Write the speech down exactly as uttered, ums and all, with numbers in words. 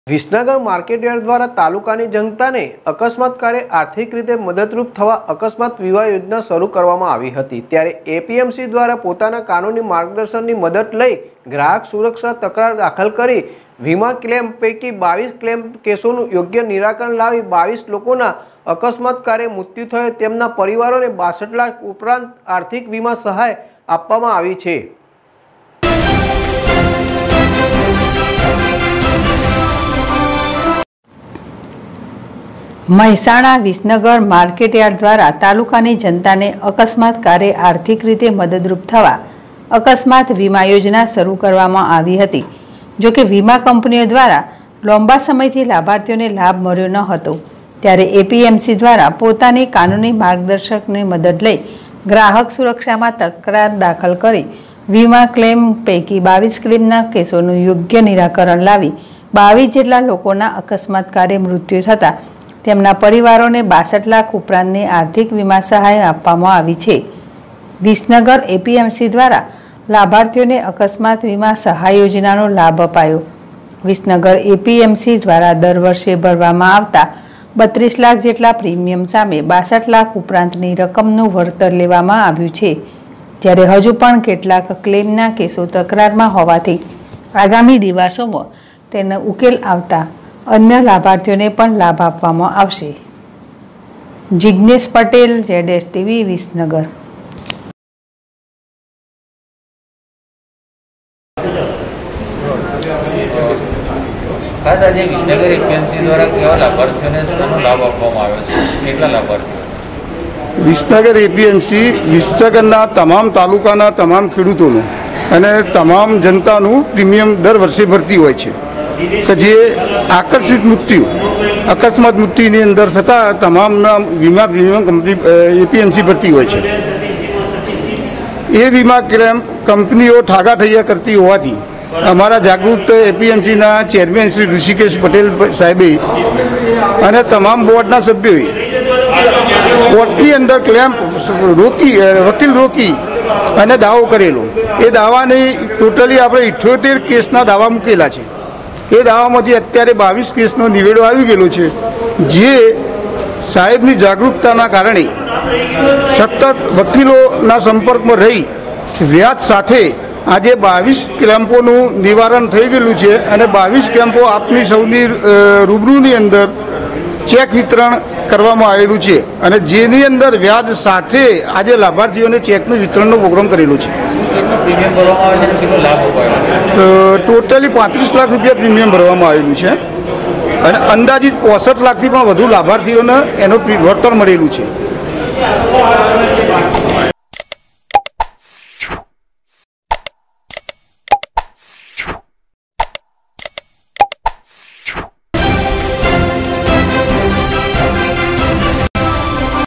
Visnagar market yard દ્વારા તાલુકાની જનતાને અકસ્માતકારે આર્થિક રીતે મદદરૂપ થવા અકસ્માત વીમા યોજના શરૂ કરવામાં આવી હતી। ત્યારે એપીએમસી દ્વારા પોતાના કાનૂની માર્ગદર્શનની મદદ લઈ ગ્રાહક સુરક્ષા તકરાર દાખલ કરી વીમા ક્લેમ પૈકી બાવીસ ક્લેમ કેસોનું યોગ્ય નિરાકરણ લાવી બાવીસ લોકોના અકસ્માતકારે મૃત્યુ થયો તેમના પરિવારોને બાસઠ લાખ ઉપરાંત આર્થિક વીમા સહાય આપવામાં આવી છે। મહેસાણા વિસનગર માર્કેટયાર્ડ દ્વારા તાલુકાની જનતાને અકસ્માતકારે આર્થિક રીતે મદદરૂપ થવા અકસ્માત વીમા યોજના શરૂ કરવામાં આવી હતી। જો કે વીમા કંપનીઓ દ્વારા લાંબા સમયથી લાભાર્થીઓને લાભ મળ્યો ન હતો, ત્યારે એપીએમસી દ્વારા પોતાની કાનૂની માર્ગદર્શકની મદદ લઈ ગ્રાહક સુરક્ષામાં તકરાર દાખલ કરી વીમા ક્લેમ પૈકી બાવીસ ક્લેમના કેસોનું યોગ્ય નિરાકરણ લાવી બાવીસ જેટલા લોકોના અકસ્માતકારે મૃત્યુ થતા તેમના પરિવારોને બાસઠ લાખ ઉપરાંતની આર્થિક વીમા સહાય આપવામાં આવી છે। વિસનગર એપીએમસી દ્વારા લાભાર્થીઓને અકસ્માત વીમા સહાય યોજનાનો લાભ અપાયો। વિસનગર એપીએમસી દ્વારા દર વર્ષે ભરવામાં આવતા બત્રીસ લાખ જેટલા પ્રીમિયમ સામે બાસઠ લાખ ઉપરાંતની રકમનું વળતર લેવામાં આવ્યું છે, જ્યારે હજુ પણ કેટલાક ક્લેમના કેસો તકરારમાં હોવાથી આગામી દિવસોમાં તેનો ઉકેલ આવતા અન્ય લાભાર્થીઓને પણ લાભ આપવામાં આવશે। જિગ્નેશ પટેલ, જેડેશ ટીવી, વિસનગર। ખાસ આજે વિસનગર એપીએમસી દ્વારા કેવા લાભાર્થીઓને લાભ આપવામાં આવ્યો છે, કેટલા લાભાર્થીઓ? વિસનગર એપીએમસી વિસનગરના તમામ તાલુકાના તમામ ખેડૂતોનું અને તમામ જનતાનું પ્રીમિયમ દર વર્ષે ભરતી હોય છે કે જે આકસ્મિક મૃત્યુ અકસ્માત મૃત્યુની અંદર થતાં તમામના વીમા પ્રીમિયમ કંપની એપીએમસી ભરતી હોય છે। એ વીમા ક્લેમ કંપનીઓ ઠાગા ઠૈયા કરતી હોવાથી અમારા જાગૃત એપીએમસીના ચેરમેન શ્રી ઋષિકેશ પટેલ સાહેબે અને તમામ બોર્ડના સભ્યોએ કોર્ટની અંદર ક્લેમ રોકી વકીલ રોકી અને દાવો કરેલો। એ દાવાની ટોટલી આપણે ઇઠ્યોતેર કેસના દાવા મૂકેલા છે। એ દાવામાંથી અત્યારે બાવીસ કેસનો નિવેડો આવી ગયેલો છે, જે સાહેબની જાગૃતતાના કારણે સતત વકીલોના સંપર્કમાં રહી વ્યાજ સાથે આજે બાવીસ કેમ્પોનું નિવારણ થઈ ગયેલું છે અને બાવીસ કેમ્પો આપની સૌની રૂબરૂની અંદર ચેક વિતરણ કરવામાં આવેલું છે અને જેની અંદર વ્યાજ સાથે આજે લાભાર્થીઓને ચેકનું વિતરણનો પ્રોગ્રામ કરેલો છે। ટોટલી પાંત્રીસ લાખ રૂપિયા પ્રીમિયમ ભરવામાં આવેલું છે અને અંદાજિત પોસઠ લાખથી પણ વધુ લાભાર્થીઓને એનું વળતર મળેલું છે।